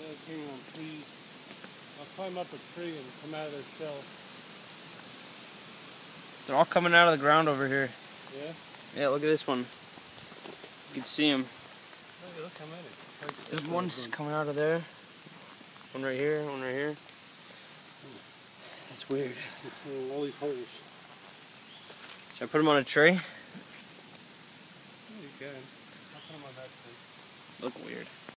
hanging on trees. I'll climb up a tree and come out of their shell. They're all coming out of the ground over here. Yeah? Yeah, look at this one. You can see them. Oh, look how many. There's one coming out of there. One right here, one right here. That's weird. All these holes. Should I put them on a tray? Yeah, you can. I'll put them on that tree. Look weird.